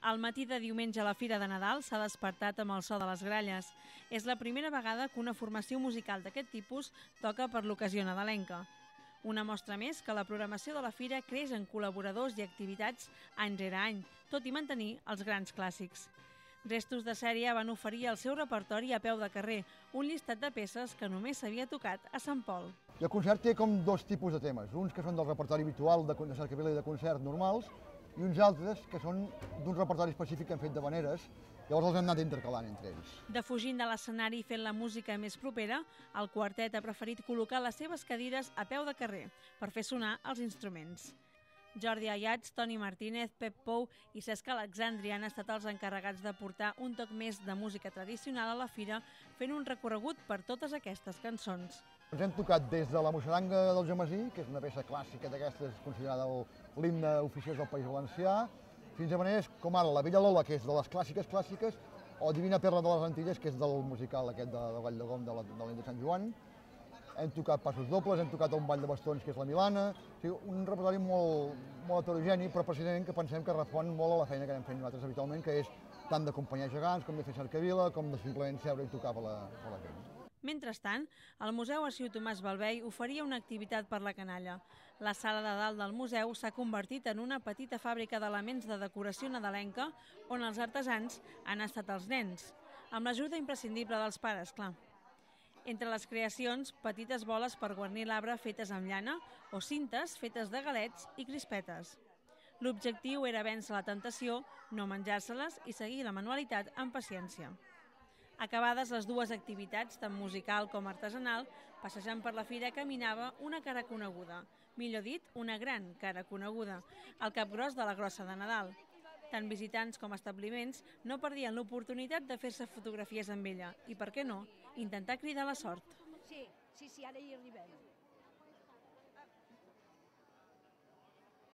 Al matí de diumenge a la Fira de Nadal s'ha despertat amb el so de les gralles. És la primera vegada que una formació musical d'aquest tipus toca per l'ocasió nadalenca. Una mostra més que la programació de la Fira creix en col·laboradors i activitats any rere any, tot i mantenir els grans clàssics. Restos de Sèrie van oferir el seu repertori a peu de carrer, un llistat de peces que només s'havia tocat a Sant Pol. El concert té com dos tipus de temes, uns que són del repertori habitual de cercavila i de concert normals i uns altres que són d'un repertori específic que han fet de veneres, llavors els hem anat intercalant entre ells. Defugint de l'escenari i fent la música més propera, el quartet ha preferit col·locar les seves cadires a peu de carrer per fer sonar els instruments. Jordi Ayats, Toni Martínez, Pep Pou i Cesc Alexandri han estat els encarregats de portar un toc més de música tradicional a la fira, fent un recorregut per totes aquestes cançons. Ens hem tocat des de la Moixeranga del Jamasí, que és una peça clàssica d'aquestes, considerada l'himne oficiós del País Valencià, fins a maneres com ara la Vella Lola, que és de les clàssiques, o Divina Perla de les Antilles, que és del musical aquest de Vall de Gom de l'any de Sant Joan. Hem tocat passos dobles, hem tocat un ball de bastons, que és la Milana, o sigui, un repertori molt heterogeni, però precisament que pensem que respon molt a la feina que anem fent nosaltres habitualment, que és tant d'acompanyar gegants, com de fer cercavila, com de simplement seure i tocar per la gent. Mentrestant, el Museu Arxiu Tomàs Balvei oferia una activitat per la canalla. La sala de dalt del museu s'ha convertit en una petita fàbrica d'elements de decoració nadalenca on els artesans han estat els nens, amb l'ajuda imprescindible dels pares, clar. Entre les creacions, petites boles per guarnir l'arbre fetes amb llana o cintes fetes de galets i crispetes. L'objectiu era vèncer la tentació, no menjar-se-les i seguir la manualitat amb paciència. Acabades les dues activitats, tant musical com artesanal, passejant per la fira caminava una cara coneguda, millor dit, una gran cara coneguda, el capgròs de la Grossa de Nadal. Tant visitants com establiments no perdien l'oportunitat de fer-se fotografies amb ella i, per què no, intentar cridar la sort. Sí, ara hi arribem.